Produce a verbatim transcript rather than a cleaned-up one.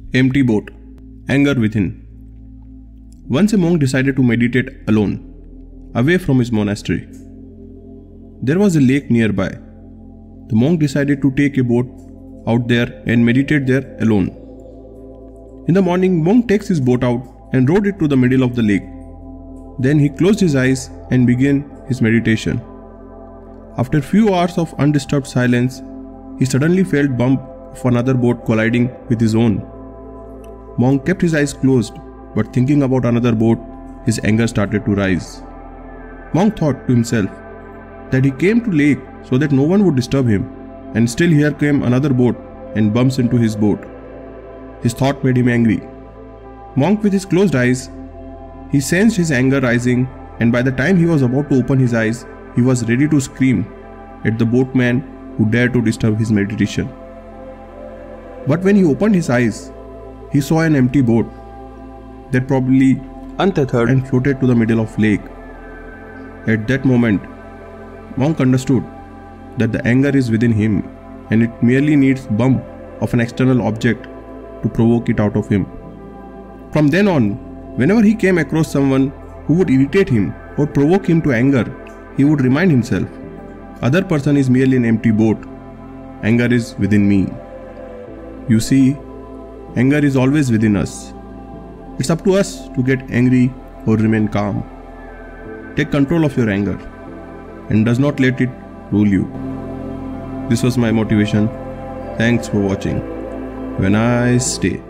Empty boat. Anger within. Once a monk decided to meditate alone, away from his monastery. There was a lake nearby. The monk decided to take a boat out there and meditate there alone. In the morning, monk takes his boat out and rowed it to the middle of the lake. Then he closed his eyes and began his meditation. After few hours of undisturbed silence, he suddenly felt bump of another boat colliding with his own. Monk kept his eyes closed, but thinking about another boat, his anger started to rise. Monk thought to himself that he came to lake so that no one would disturb him, and still here came another boat and bumps into his boat. His thought made him angry. Monk, with his closed eyes, he sensed his anger rising, and by the time he was about to open his eyes, he was ready to scream at the boatman who dared to disturb his meditation. But when he opened his eyes, he saw an empty boat that probably untethered and floated to the middle of lake. At that moment, Monk understood that the anger is within him and it merely needs bump of an external object to provoke it out of him. From then on, whenever he came across someone who would irritate him or provoke him to anger, he would remind himself, other person is merely an empty boat. Anger is within me. You see, anger is always within us. It's up to us to get angry or remain calm. Take control of your anger and does not let it rule you. This was my motivation. Thanks for watching. Have a nice day.